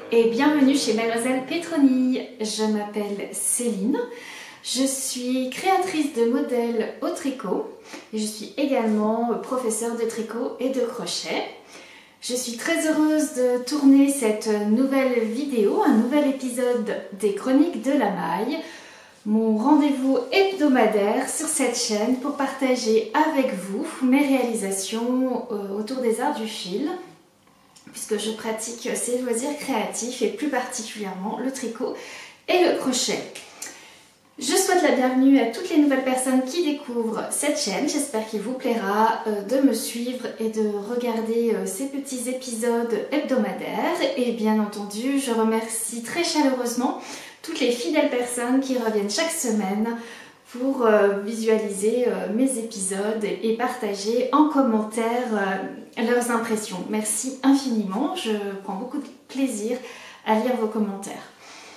et bienvenue chez Mademoiselle Petroni. Je m'appelle Céline, je suis créatrice de modèles au tricot et je suis également professeure de tricot et de crochet. Je suis très heureuse de tourner cette nouvelle vidéo, un nouvel épisode des Chroniques de la Maille, mon rendez-vous hebdomadaire sur cette chaîne pour partager avec vous mes réalisations autour des arts du fil, puisque je pratique ces loisirs créatifs et plus particulièrement le tricot et le crochet. Je souhaite la bienvenue à toutes les nouvelles personnes qui découvrent cette chaîne. J'espère qu'il vous plaira de me suivre et de regarder ces petits épisodes hebdomadaires. Et bien entendu, je remercie très chaleureusement toutes les fidèles personnes qui reviennent chaque semaine pour visualiser mes épisodes et partager en commentaire leurs impressions. Merci infiniment, je prends beaucoup de plaisir à lire vos commentaires.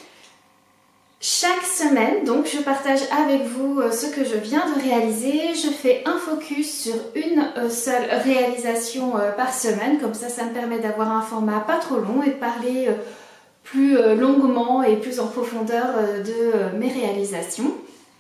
Chaque semaine, donc, je partage avec vous ce que je viens de réaliser. Je fais un focus sur une seule réalisation par semaine, comme ça me permet d'avoir un format pas trop long et de parler plus longuement et plus en profondeur de mes réalisations.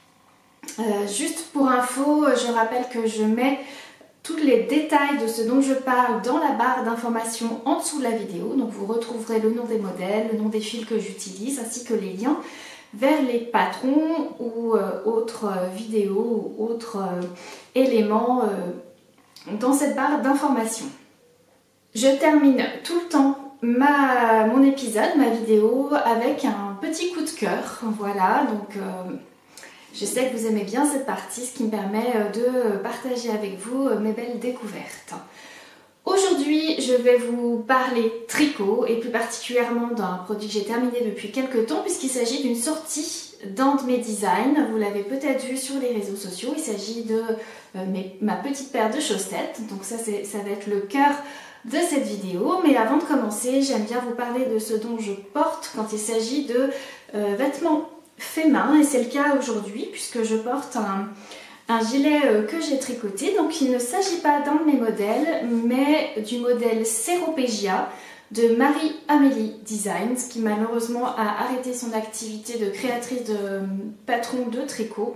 Juste pour info, je rappelle que je mets tous les détails de ce dont je parle dans la barre d'informations en dessous de la vidéo. Donc vous retrouverez le nom des modèles, le nom des fils que j'utilise, ainsi que les liens vers les patrons ou autres vidéos ou autres éléments dans cette barre d'informations. Je termine tout le temps mon épisode, ma vidéo, avec un petit coup de cœur. Voilà, donc je sais que vous aimez bien cette partie, ce qui me permet de partager avec vous mes belles découvertes. Aujourd'hui, je vais vous parler tricot et plus particulièrement d'un produit que j'ai terminé depuis quelques temps puisqu'il s'agit d'une sortie d'un de mes designs. Vous l'avez peut-être vu sur les réseaux sociaux, il s'agit de ma petite paire de chaussettes. Donc ça va être le cœur de cette vidéo. Mais avant de commencer, j'aime bien vous parler de ce dont je porte quand il s'agit de vêtements faits main. Et c'est le cas aujourd'hui puisque je porte un gilet que j'ai tricoté. Donc il ne s'agit pas d'un de mes modèles, mais du modèle Seropegia de Marie-Amélie Designs, qui malheureusement a arrêté son activité de créatrice de patrons de tricot.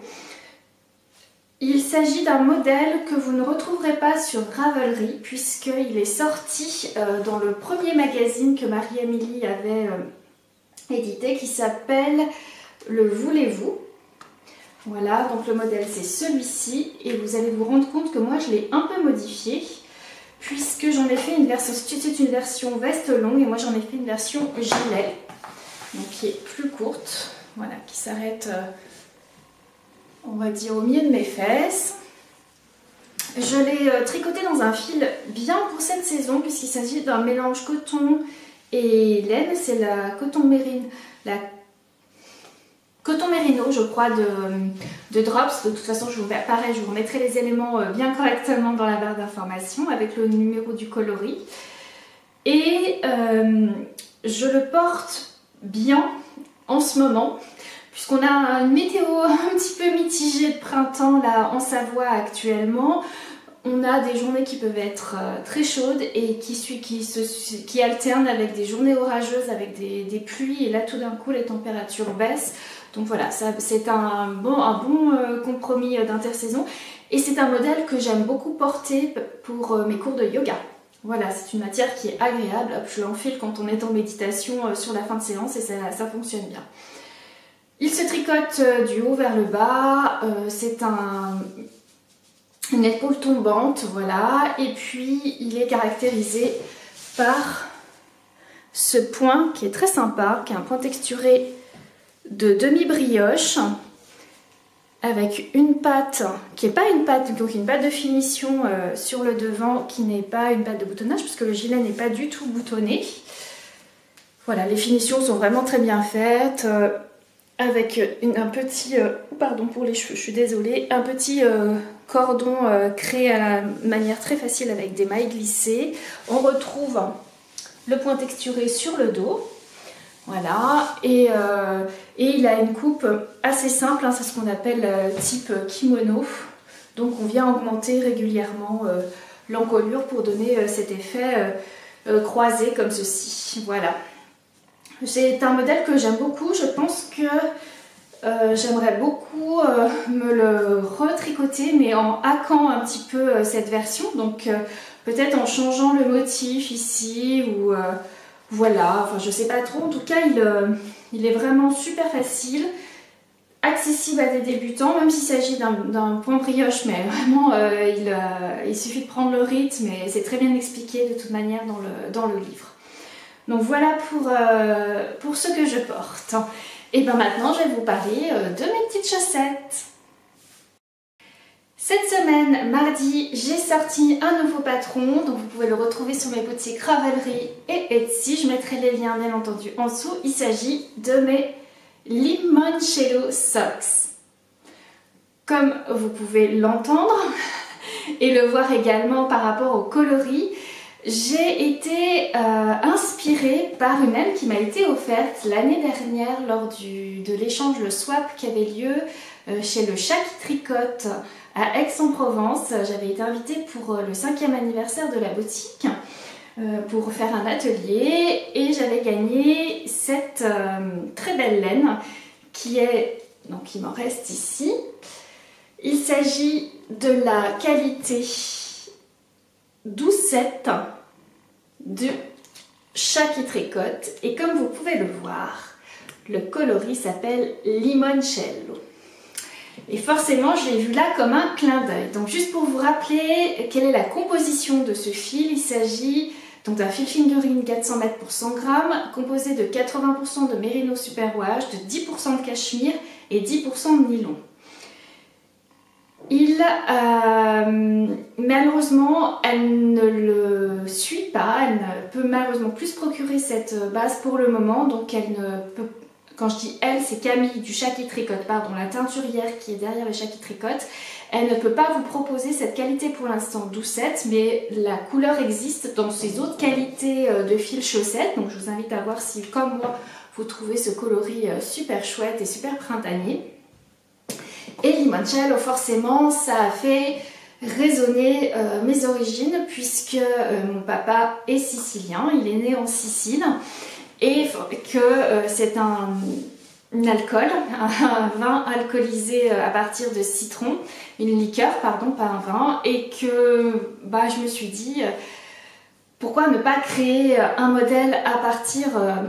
Il s'agit d'un modèle que vous ne retrouverez pas sur Ravelry, puisqu'il est sorti dans le premier magazine que Marie-Amélie avait édité, qui s'appelle Le Voulez-vous. Voilà, donc le modèle c'est celui-ci et vous allez vous rendre compte que moi je l'ai un peu modifié puisque j'en ai fait une version, c'est une version veste longue et moi j'en ai fait une version gilet, donc qui est plus courte, voilà, qui s'arrête on va dire au milieu de mes fesses. Je l'ai tricoté dans un fil bien pour cette saison puisqu'il s'agit d'un mélange coton et laine, c'est la coton mérine, la coton mérino, je crois, de Drops. De toute façon, je vous mettrai les éléments bien correctement dans la barre d'informations avec le numéro du coloris. Et je le porte bien en ce moment, puisqu'on a une météo un petit peu mitigée de printemps là en Savoie actuellement. On a des journées qui peuvent être très chaudes et qui alternent avec des journées orageuses, avec des pluies. Et là, tout d'un coup, les températures baissent. Donc voilà, c'est un bon compromis d'intersaison. Et c'est un modèle que j'aime beaucoup porter pour mes cours de yoga. Voilà, c'est une matière qui est agréable. Hop, je l'enfile quand on est en méditation sur la fin de séance et ça fonctionne bien. Il se tricote du haut vers le bas. C'est une épaule tombante, voilà. Et puis, il est caractérisé par ce point qui est très sympa, qui est un point texturé de demi-brioche avec une patte qui n'est pas une patte, donc une patte de finition sur le devant qui n'est pas une patte de boutonnage puisque le gilet n'est pas du tout boutonné. Voilà, les finitions sont vraiment très bien faites avec un petit, pardon pour les cheveux, je suis désolée, un petit cordon créé à la manière très facile avec des mailles glissées. On retrouve le point texturé sur le dos. Voilà, et il a une coupe assez simple, hein, c'est ce qu'on appelle type kimono. Donc on vient augmenter régulièrement l'encolure pour donner cet effet croisé comme ceci. Voilà. C'est un modèle que j'aime beaucoup. Je pense que j'aimerais beaucoup me le retricoter, mais en hackant un petit peu cette version. Donc peut-être en changeant le motif ici ou voilà, enfin je sais pas trop. En tout cas, il est vraiment super facile, accessible à des débutants, même s'il s'agit d'un point brioche, mais vraiment il suffit de prendre le rythme et c'est très bien expliqué de toute manière dans le livre. Donc voilà pour ce que je porte. Et bien maintenant, je vais vous parler de mes petites chaussettes. Cette semaine, mardi, j'ai sorti un nouveau patron, donc vous pouvez le retrouver sur mes boutiques Ravelry et Etsy. Je mettrai les liens bien entendu en dessous. Il s'agit de mes Limoncello Socks. Comme vous pouvez l'entendre et le voir également par rapport au coloris, j'ai été inspirée par une aile qui m'a été offerte l'année dernière lors de l'échange, le swap qui avait lieu chez le Chat qui tricote à Aix-en-Provence. J'avais été invitée pour le 5e anniversaire de la boutique pour faire un atelier et j'avais gagné cette très belle laine qui est, donc il m'en reste ici. Il s'agit de la qualité 12-7 de Chat qui tricote et comme vous pouvez le voir, le coloris s'appelle Limoncello. Et forcément, je l'ai vu là comme un clin d'œil. Donc juste pour vous rappeler quelle est la composition de ce fil, il s'agit donc d'un fil fingering 400 mètres pour 100 grammes, composé de 80% de mérino superwash, de 10% de cachemire et 10% de nylon. Malheureusement, elle ne le suit pas, elle ne peut malheureusement plus se procurer cette base pour le moment, donc elle ne peut. Quand je dis elle, c'est Camille du Chat qui tricote, pardon, la teinturière qui est derrière le Chat qui tricote. Elle ne peut pas vous proposer cette qualité pour l'instant 12-7, mais la couleur existe dans ses autres qualités de fil chaussettes. Donc je vous invite à voir si, comme moi, vous trouvez ce coloris super chouette et super printanier. Et Limoncello, forcément, ça a fait résonner mes origines puisque mon papa est sicilien, il est né en Sicile. Et que c'est un alcool, un vin alcoolisé à partir de citron, une liqueur, pardon, pas un vin, et que je me suis dit, pourquoi ne pas créer un modèle à partir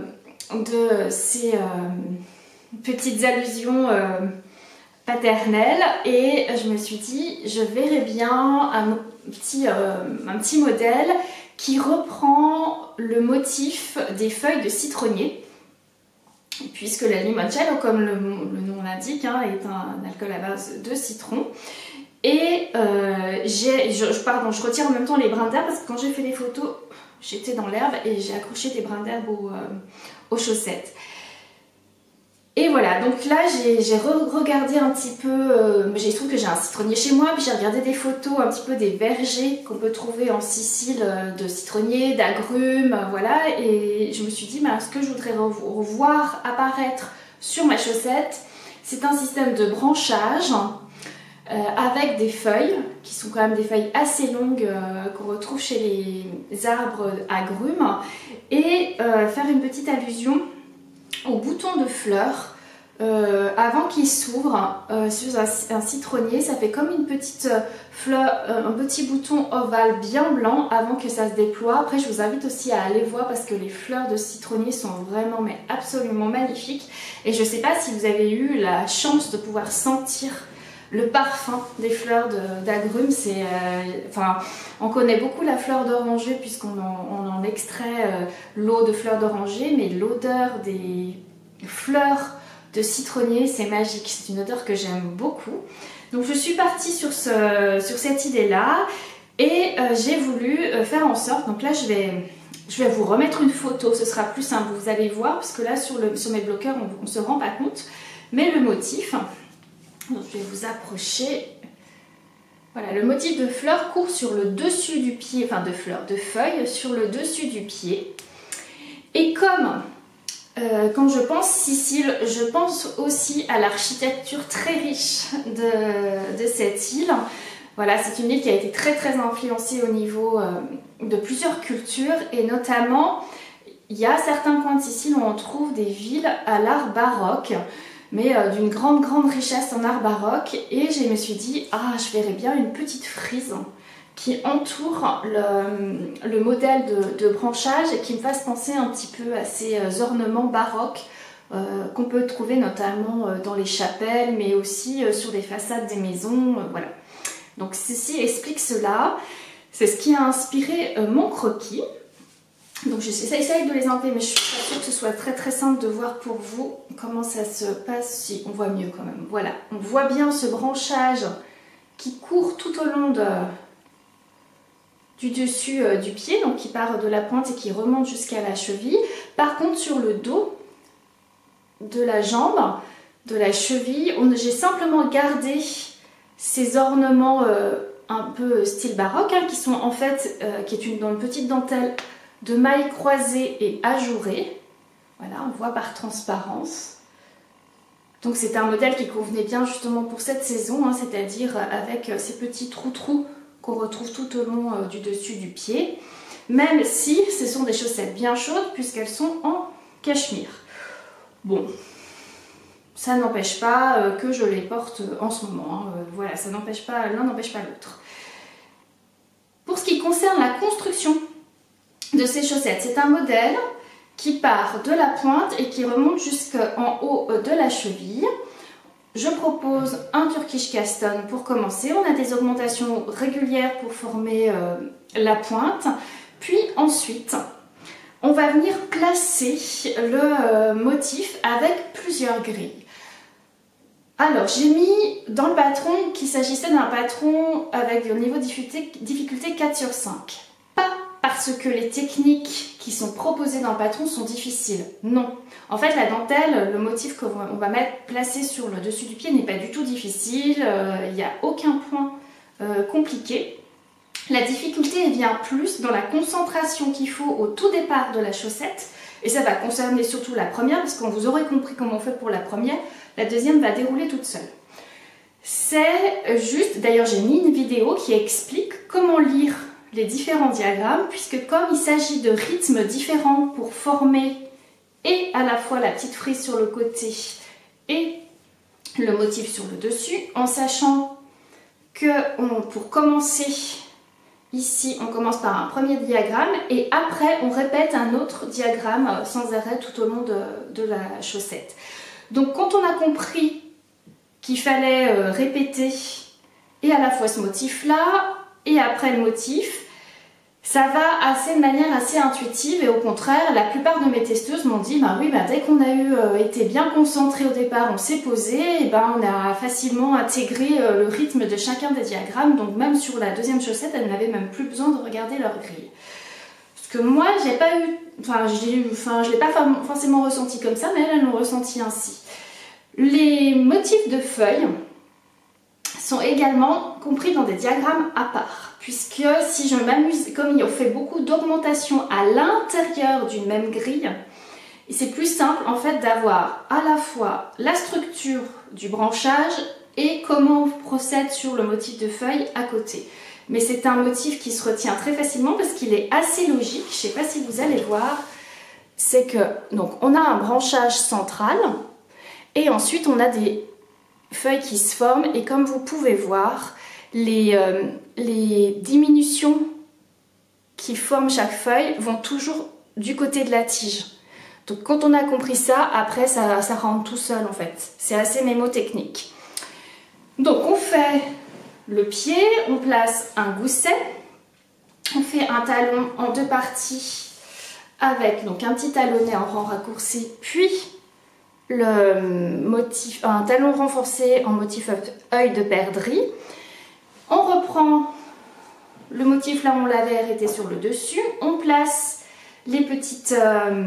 de ces petites allusions paternelles, et je me suis dit, je verrais bien un petit modèle qui reprend le motif des feuilles de citronnier, puisque la limoncello, comme le nom l'indique, hein, est un alcool à base de citron. Et je retire en même temps les brins d'herbe parce que quand j'ai fait les photos, j'étais dans l'herbe et j'ai accroché des brins d'herbe aux chaussettes. Et voilà, donc là j'ai regardé un petit peu, j'ai trouvé que j'ai un citronnier chez moi, puis j'ai regardé des photos un petit peu des vergers qu'on peut trouver en Sicile de citronniers, d'agrumes, voilà, et je me suis dit, ce que je voudrais revoir apparaître sur ma chaussette, c'est un système de branchage avec des feuilles, qui sont quand même des feuilles assez longues qu'on retrouve chez les arbres agrumes, et faire une petite allusion au bouton de fleurs avant qu'il s'ouvre sur un citronnier. Ça fait comme une petite fleur, un petit bouton ovale bien blanc avant que ça se déploie. Après je vous invite aussi à aller voir parce que les fleurs de citronnier sont vraiment absolument magnifiques, et je ne sais pas si vous avez eu la chance de pouvoir sentir le parfum des fleurs d'agrumes. On connaît beaucoup la fleur d'oranger puisqu'on en extrait l'eau de fleurs d'oranger, mais l'odeur des fleurs de citronnier, c'est magique. C'est une odeur que j'aime beaucoup. Donc je suis partie sur cette idée-là et j'ai voulu faire en sorte, donc là je vais vous remettre une photo, ce sera plus simple, vous allez voir, parce que là sur mes bloqueurs on ne se rend pas compte, mais le motif. Donc, je vais vous approcher. Voilà, le motif de fleurs court sur le dessus du pied, enfin de feuilles sur le dessus du pied. Et comme quand je pense Sicile, je pense aussi à l'architecture très riche de cette île. Voilà, c'est une île qui a été très influencée au niveau de plusieurs cultures, et notamment il y a certains coins de Sicile où on trouve des villes à l'art baroque, mais d'une grande richesse en art baroque. Et je me suis dit, ah, je verrais bien une petite frise qui entoure le modèle de branchage et qui me fasse penser un petit peu à ces ornements baroques qu'on peut trouver notamment dans les chapelles, mais aussi sur les façades des maisons. Voilà. Donc ceci explique cela. C'est ce qui a inspiré mon croquis. Donc j'essaye de les enlever, mais je suis pas sûre que ce soit très simple de voir pour vous comment ça se passe. Si, on voit mieux quand même. Voilà, on voit bien ce branchage qui court tout au long du dessus du pied, donc qui part de la pointe et qui remonte jusqu'à la cheville. Par contre, sur le dos de la jambe, de la cheville, j'ai simplement gardé ces ornements un peu style baroque, hein, qui sont en fait, qui est une petite dentelle de mailles croisées et ajourées. Voilà, on voit par transparence. Donc c'est un modèle qui convenait bien justement pour cette saison, hein, c'est-à-dire avec ces petits trous qu'on retrouve tout au long du dessus du pied, même si ce sont des chaussettes bien chaudes puisqu'elles sont en cachemire. Bon, ça n'empêche pas que je les porte en ce moment, hein. Voilà, ça n'empêche pas, l'un n'empêche pas l'autre. Pour ce qui concerne la construction de ces chaussettes, c'est un modèle qui part de la pointe et qui remonte jusqu'en haut de la cheville. Je propose un Turkish Caston pour commencer. On a des augmentations régulières pour former la pointe. Puis ensuite, on va venir placer le motif avec plusieurs grilles. Alors, j'ai mis dans le patron qu'il s'agissait d'un patron avec un niveau de difficulté 4 sur 5. Pas parce que les techniques qui sont proposées dans le patron sont difficiles. Non. En fait, la dentelle, le motif qu'on va placer sur le dessus du pied n'est pas du tout difficile. Il n'y a aucun point compliqué. La difficulté vient plus dans la concentration qu'il faut au tout départ de la chaussette. Et ça va concerner surtout la première, parce qu'on vous aurez compris comment on fait pour la première. La deuxième va dérouler toute seule. C'est juste, d'ailleurs j'ai mis une vidéo qui explique comment lire les différents diagrammes, puisque comme il s'agit de rythmes différents pour former et à la fois la petite frise sur le côté et le motif sur le dessus, en sachant que pour commencer ici, on commence par un premier diagramme et après on répète un autre diagramme sans arrêt tout au long de la chaussette. Donc quand on a compris qu'il fallait répéter et à la fois ce motif-là et après le motif, ça va de manière assez intuitive et au contraire, la plupart de mes testeuses m'ont dit bah oui, bah, dès qu'on a été bien concentré au départ, on s'est posé, et ben on a facilement intégré le rythme de chacun des diagrammes, donc même sur la deuxième chaussette, elles n'avaient même plus besoin de regarder leur grille. Parce que moi, j'ai pas eu, je l'ai pas forcément ressenti comme ça, mais elles l'ont ressenti ainsi. Les motifs de feuilles sont également compris dans des diagrammes à part, puisque si je m'amuse, comme on fait beaucoup d'augmentation à l'intérieur d'une même grille, c'est plus simple en fait d'avoir à la fois la structure du branchage et comment on procède sur le motif de feuille à côté. Mais c'est un motif qui se retient très facilement parce qu'il est assez logique. Je ne sais pas si vous allez voir, c'est que donc on a un branchage central et ensuite on a des feuilles qui se forment et comme vous pouvez voir, les diminutions qui forment chaque feuille vont toujours du côté de la tige. Donc quand on a compris ça, après ça rentre tout seul en fait. C'est assez mémotechnique. Donc on fait le pied, on place un gousset, on fait un talon en deux parties avec donc un petit talonnet en rang raccourci, puis le motif, un talon renforcé en motif œil de perdrix. On reprend le motif là où on l'avait arrêté sur le dessus, on place les petites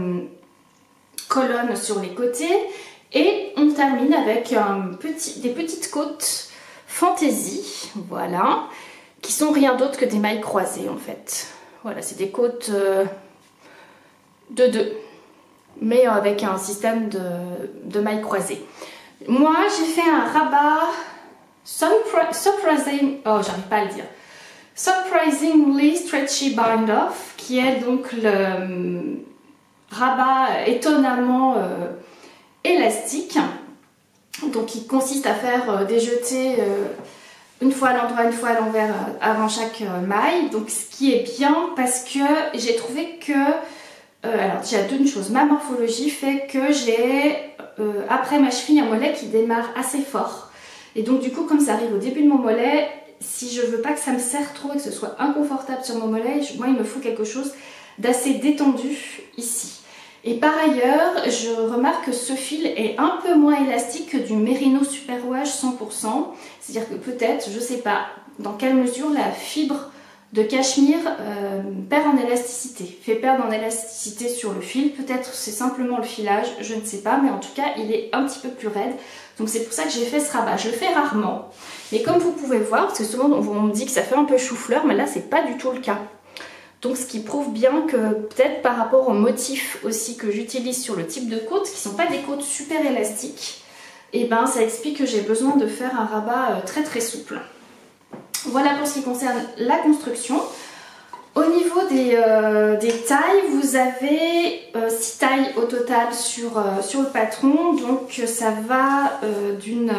colonnes sur les côtés et on termine avec des petites côtes fantaisie, voilà, qui sont rien d'autre que des mailles croisées en fait. Voilà, c'est des côtes de 2, mais avec un système de mailles croisées. Moi, j'ai fait un rabat surprisingly stretchy bind off, qui est donc rabat étonnamment élastique. Donc il consiste à faire des jetés une fois à l'endroit, une fois à l'envers avant chaque maille. Donc ce qui est bien parce que j'ai trouvé que, alors déjà d'une chose, ma morphologie fait que j'ai après ma cheville un mollet qui démarre assez fort. Et donc du coup comme ça arrive au début de mon mollet, si je veux pas que ça me serre trop et que ce soit inconfortable sur mon mollet, moi il me faut quelque chose d'assez détendu ici. Et par ailleurs, je remarque que ce fil est un peu moins élastique que du Merino Super Wash 100%. C'est-à-dire que peut-être, je ne sais pas dans quelle mesure la fibre de cachemire perd en élasticité, fait perdre en élasticité sur le fil. Peut-être c'est simplement le filage, je ne sais pas, mais en tout cas il est un petit peu plus raide. Donc c'est pour ça que j'ai fait ce rabat. Je le fais rarement, mais comme vous pouvez voir, parce que souvent on me dit que ça fait un peu chou-fleur, mais là c'est pas du tout le cas. Donc ce qui prouve bien que peut-être par rapport au motif aussi que j'utilise sur le type de côte, qui ne sont pas des côtes super élastiques, et ben ça explique que j'ai besoin de faire un rabat très très souple. Voilà pour ce qui concerne la construction. Au niveau des tailles, vous avez 6 tailles au total sur le patron, donc ça va d'une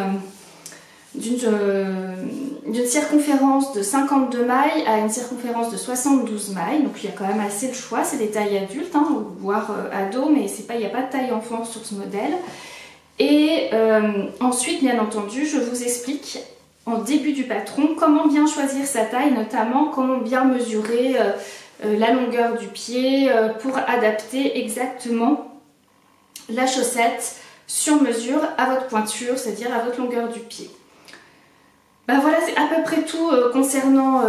circonférence de 52 mailles à une circonférence de 72 mailles, donc il y a quand même assez de choix. C'est des tailles adultes, hein, voire ados, mais il n'y a pas de taille enfant sur ce modèle. Et ensuite, bien entendu, je vous explique en début du patron comment bien choisir sa taille, notamment comment bien mesurer la longueur du pied pour adapter exactement la chaussette sur mesure à votre pointure, c'est-à-dire à votre longueur du pied. Ben voilà, c'est à peu près tout concernant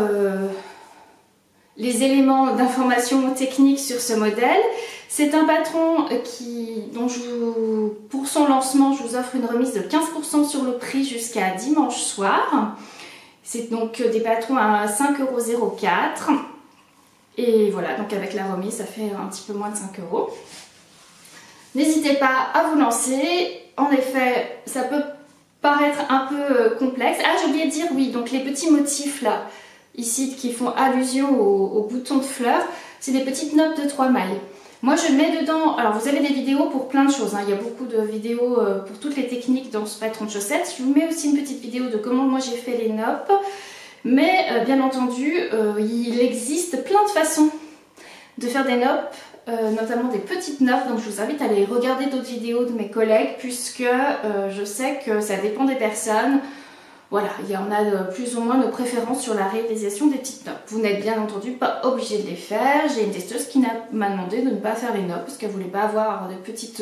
les éléments d'information technique sur ce modèle. C'est un patron dont pour son lancement, je vous offre une remise de 15% sur le prix jusqu'à dimanche soir. C'est donc des patrons à 5,04 €. Et voilà, donc avec la remise, ça fait un petit peu moins de 5 €. N'hésitez pas à vous lancer. En effet, ça peut paraître un peu complexe. Ah, j'ai oublié de dire, oui, donc les petits motifs là, ici, qui font allusion aux boutons de fleurs, c'est des petites notes de 3 mailles. Moi, je mets dedans, alors vous avez des vidéos pour plein de choses, hein. Il y a beaucoup de vidéos pour toutes les techniques dans ce patron de chaussettes. Je vous mets aussi une petite vidéo de comment moi j'ai fait les nopes. Mais bien entendu, il existe plein de façons de faire des nopes, notamment des petites nopes. Donc je vous invite à aller regarder d'autres vidéos de mes collègues, puisque je sais que ça dépend des personnes. Voilà, il y en a plus ou moins nos préférences sur la réalisation des petites nopes. Vous n'êtes bien entendu pas obligé de les faire. J'ai une testeuse qui m'a demandé de ne pas faire les nopes parce qu'elle ne voulait pas avoir des petites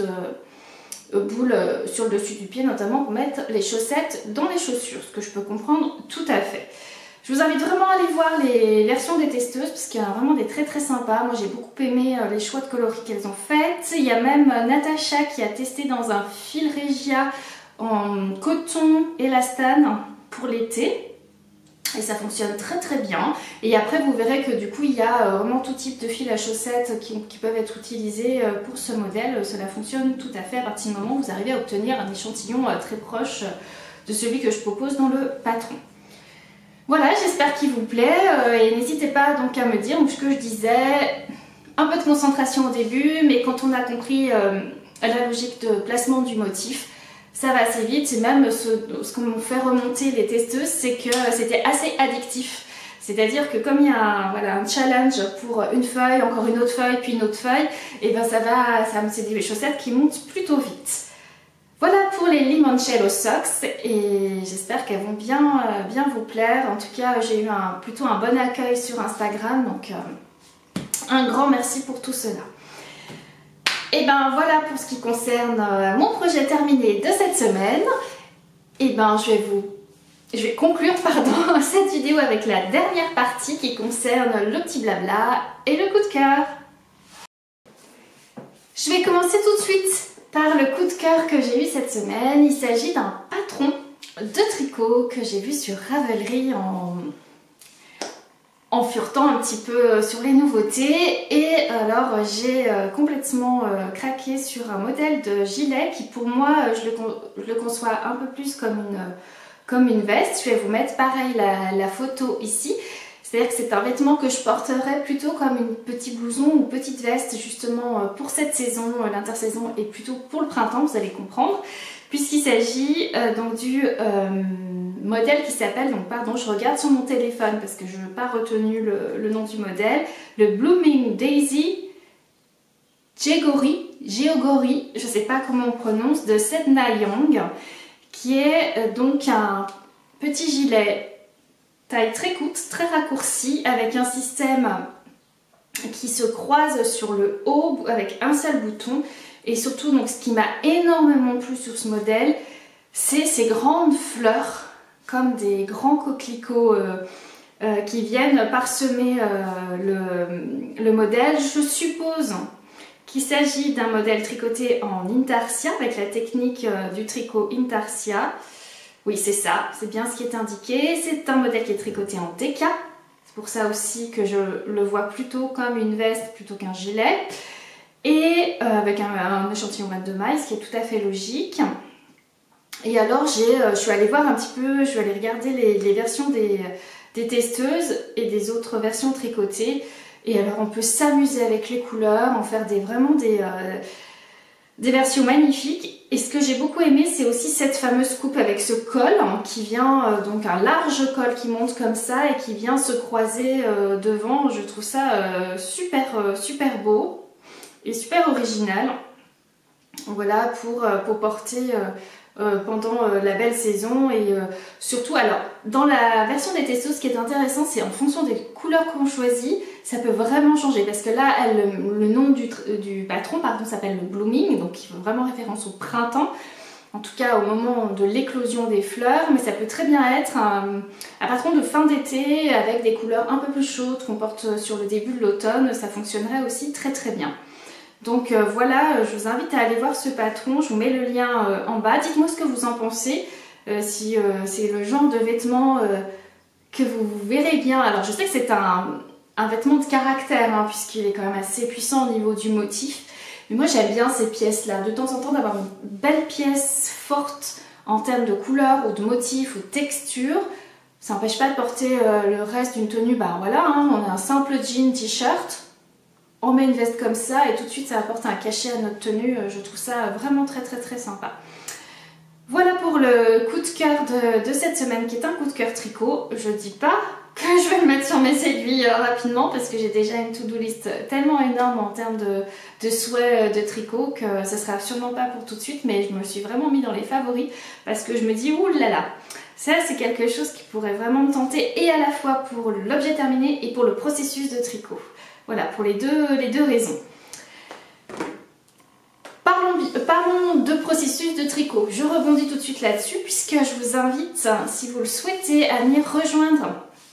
boules sur le dessus du pied, notamment pour mettre les chaussettes dans les chaussures, ce que je peux comprendre tout à fait. Je vous invite vraiment à aller voir les versions des testeuses parce qu'il y en a vraiment des très très sympas. Moi j'ai beaucoup aimé les choix de coloris qu'elles ont fait. Il y a même Natacha qui a testé dans un fil Regia en coton élastane pour l'été. Et ça fonctionne très très bien. Et après vous verrez que du coup il y a vraiment tout type de fil à chaussettes qui peuvent être utilisés pour ce modèle. Cela fonctionne tout à fait à partir du moment où vous arrivez à obtenir un échantillon très proche de celui que je propose dans le patron. Voilà, j'espère qu'il vous plaît et n'hésitez pas donc à me dire, donc ce que je disais, un peu de concentration au début, mais quand on a compris la logique de placement du motif, ça va assez vite. Et même ce que m'ont fait remonter les testeuses, c'est que c'était assez addictif. C'est-à-dire que comme il y a un challenge pour une feuille, encore une autre feuille, puis une autre feuille, et ben c'est des chaussettes qui montent plutôt vite. Voilà pour les Limoncello Socks et j'espère qu'elles vont bien vous plaire. En tout cas, j'ai eu plutôt un bon accueil sur Instagram, donc un grand merci pour tout cela. Et ben voilà pour ce qui concerne mon projet terminé de cette semaine. Et ben je vais conclure cette vidéo avec la dernière partie qui concerne le petit blabla et le coup de cœur. Je vais commencer tout de suite par le coup de cœur que j'ai eu cette semaine. Il s'agit d'un patron de tricot que j'ai vu sur Ravelry en furetant un petit peu sur les nouveautés. Et alors j'ai complètement craqué sur un modèle de gilet qui pour moi, je le conçois un peu plus comme une veste. Je vais vous mettre pareil la photo ici. C'est-à-dire que c'est un vêtement que je porterais plutôt comme une petite blouson ou petite veste justement pour cette saison, l'intersaison, et plutôt pour le printemps, vous allez comprendre, puisqu'il s'agit donc du modèle qui s'appelle, donc pardon, je regarde sur mon téléphone parce que je n'ai pas retenu le nom du modèle, le Blooming Daisy Jeogori, je ne sais pas comment on prononce, de Sedna Young, qui est donc un petit gilet taille très courte, très raccourcie, avec un système qui se croise sur le haut avec un seul bouton. Et surtout, donc, ce qui m'a énormément plu sur ce modèle, c'est ces grandes fleurs, comme des grands coquelicots qui viennent parsemer le modèle. Je suppose qu'il s'agit d'un modèle tricoté en intarsia, avec la technique du tricot intarsia. Oui, c'est ça, c'est bien ce qui est indiqué. C'est un modèle qui est tricoté en DK. C'est pour ça aussi que je le vois plutôt comme une veste plutôt qu'un gilet. Et avec un échantillon 22 mailles, ce qui est tout à fait logique. Et alors, je suis allée voir un petit peu, je suis allée regarder les versions des testeuses et des autres versions tricotées. Et alors, on peut s'amuser avec les couleurs, en faire vraiment des versions magnifiques. Et ce que j'ai beaucoup aimé, c'est aussi cette fameuse coupe avec ce col qui vient, donc un large col qui monte comme ça et qui vient se croiser devant. Je trouve ça super beau et super original. Voilà, pour porter pendant la belle saison. Et surtout, alors, dans la version des testos, ce qui est intéressant, c'est en fonction des couleurs qu'on choisit, ça peut vraiment changer. Parce que là, le nom du patron, pardon, s'appelle le Blooming, donc il fait vraiment référence au printemps. En tout cas, au moment de l'éclosion des fleurs. Mais ça peut très bien être un patron de fin d'été avec des couleurs un peu plus chaudes qu'on porte sur le début de l'automne. Ça fonctionnerait aussi très bien. Donc voilà, je vous invite à aller voir ce patron, je vous mets le lien en bas. Dites-moi ce que vous en pensez, si c'est le genre de vêtement que vous verrez bien. Alors je sais que c'est un vêtement de caractère, hein, puisqu'il est quand même assez puissant au niveau du motif. Mais moi j'aime bien ces pièces-là, de temps en temps d'avoir une belle pièce forte en termes de couleur ou de motif ou de texture. Ça n'empêche pas de porter le reste d'une tenue, bah voilà, hein, on a un simple jean, t-shirt. On met une veste comme ça et tout de suite ça apporte un cachet à notre tenue. Je trouve ça vraiment très sympa. Voilà pour le coup de cœur de cette semaine qui est un coup de cœur tricot. Je dis pas que je vais le mettre sur mes aiguilles rapidement parce que j'ai déjà une to-do list tellement énorme en termes de souhaits de tricot que ce sera sûrement pas pour tout de suite, mais je me suis vraiment mis dans les favoris parce que je me dis oulala, ça c'est quelque chose qui pourrait vraiment me tenter, et à la fois pour l'objet terminé et pour le processus de tricot. Voilà, pour les deux raisons. Parlons de processus de tricot. Je rebondis tout de suite là-dessus puisque je vous invite, si vous le souhaitez, à venir rejoindre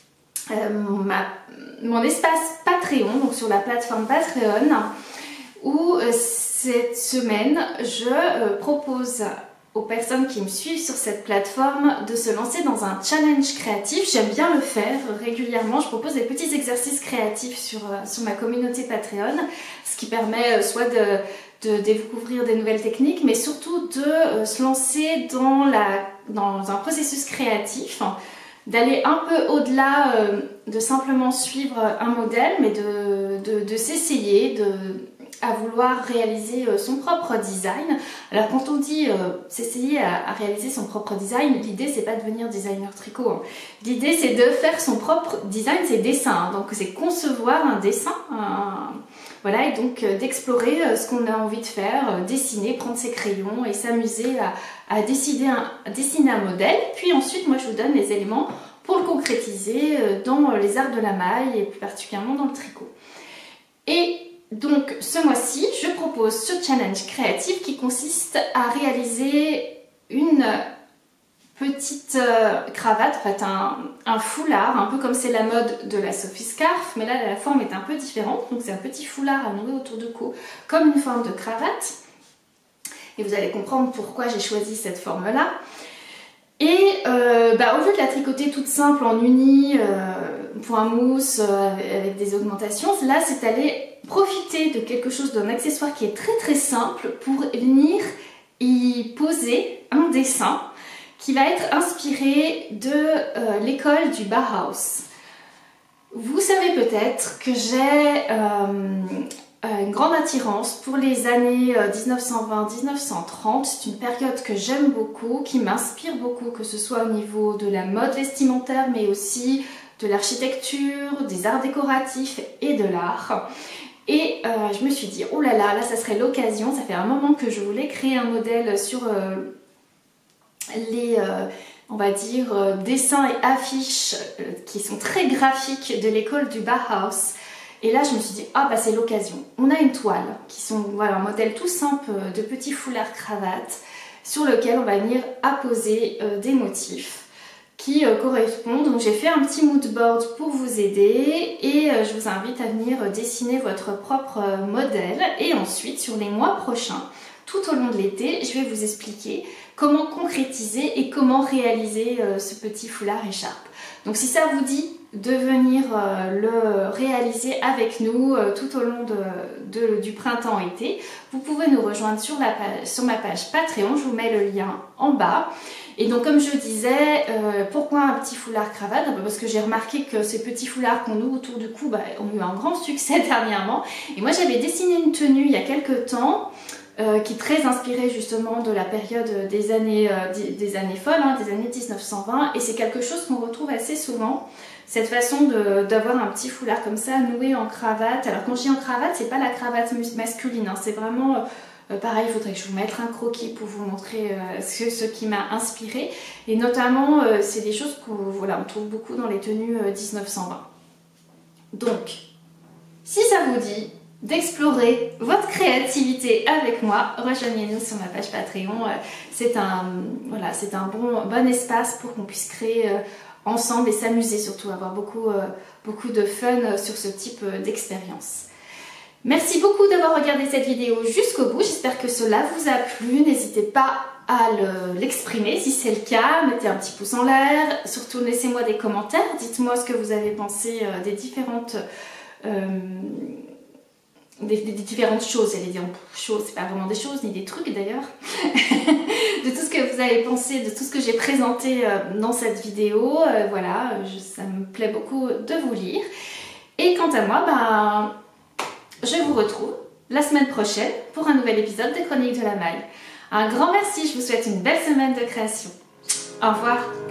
mon espace Patreon, donc sur la plateforme Patreon, où cette semaine, je propose aux personnes qui me suivent sur cette plateforme de se lancer dans un challenge créatif. J'aime bien le faire régulièrement. Je propose des petits exercices créatifs sur ma communauté Patreon, ce qui permet soit de découvrir des nouvelles techniques, mais surtout de se lancer dans un processus créatif, d'aller un peu au-delà de simplement suivre un modèle, mais de s'essayer, à vouloir réaliser son propre design. Alors quand on dit s'essayer à réaliser son propre design, l'idée c'est pas de devenir designer tricot, hein. L'idée c'est de faire son propre design, ses dessins, donc c'est concevoir un dessin, voilà, et donc d'explorer ce qu'on a envie de faire, dessiner, prendre ses crayons et s'amuser à dessiner un modèle. Puis ensuite moi je vous donne les éléments pour le concrétiser dans les arts de la maille et plus particulièrement dans le tricot. Et donc ce mois-ci, je propose ce challenge créatif qui consiste à réaliser une petite cravate, en fait un foulard, un peu comme c'est la mode de la Sophie Scarf, mais là la forme est un peu différente, donc c'est un petit foulard à nouer autour du cou, comme une forme de cravate. Et vous allez comprendre pourquoi j'ai choisi cette forme-là. Et au lieu de la tricoter toute simple en uni, point mousse, avec des augmentations, là c'est aller profiter de quelque chose, d'un accessoire qui est très simple pour venir y poser un dessin qui va être inspiré de l'école du Bauhaus. Vous savez peut-être que j'ai une grande attirance pour les années 1920-1930. C'est une période que j'aime beaucoup, qui m'inspire beaucoup, que ce soit au niveau de la mode vestimentaire, mais aussi de l'architecture, des arts décoratifs et de l'art. Et je me suis dit, oh là là, ça serait l'occasion, ça fait un moment que je voulais créer un modèle sur les, on va dire, dessins et affiches qui sont très graphiques de l'école du Bauhaus. Et là, je me suis dit, ah bah c'est l'occasion. On a une toile qui sont, voilà, un modèle tout simple de petits foulards cravates sur lequel on va venir apposer des motifs qui correspondent. Donc j'ai fait un petit mood board pour vous aider et je vous invite à venir dessiner votre propre modèle. Et ensuite, sur les mois prochains, tout au long de l'été, je vais vous expliquer comment concrétiser et comment réaliser ce petit foulard écharpe. Donc si ça vous dit de venir le réaliser avec nous tout au long du printemps-été, vous pouvez nous rejoindre sur ma page Patreon, je vous mets le lien en bas. Et donc comme je disais, pourquoi un petit foulard cravate? Parce que j'ai remarqué que ces petits foulards qu'on ouvre autour du cou ont eu un grand succès dernièrement. Et moi j'avais dessiné une tenue il y a quelques temps qui est très inspirée justement de la période des années folles, hein, des années 1920. Et c'est quelque chose qu'on retrouve assez souvent, cette façon d'avoir un petit foulard comme ça noué en cravate. Alors quand je dis en cravate, c'est pas la cravate masculine, hein, c'est vraiment... pareil, il faudrait que je vous mette un croquis pour vous montrer ce qui m'a inspiré. Et notamment, c'est des choses qu'on voilà, on trouve beaucoup dans les tenues 1920. Donc, si ça vous dit d'explorer votre créativité avec moi, rejoignez-nous sur ma page Patreon. C'est un bon espace pour qu'on puisse créer ensemble et s'amuser surtout, avoir beaucoup de fun sur ce type d'expérience. Merci beaucoup d'avoir regardé cette vidéo jusqu'au bout, j'espère que cela vous a plu, n'hésitez pas à l'exprimer si c'est le cas, mettez un petit pouce en l'air, surtout laissez-moi des commentaires, dites-moi ce que vous avez pensé des différentes choses, j'allais dire choses, c'est pas vraiment des choses, ni des trucs d'ailleurs, de tout ce que vous avez pensé, de tout ce que j'ai présenté dans cette vidéo, voilà, ça me plaît beaucoup de vous lire, et quant à moi, je vous retrouve la semaine prochaine pour un nouvel épisode des Chroniques de la Maille. Un grand merci, je vous souhaite une belle semaine de création. Au revoir.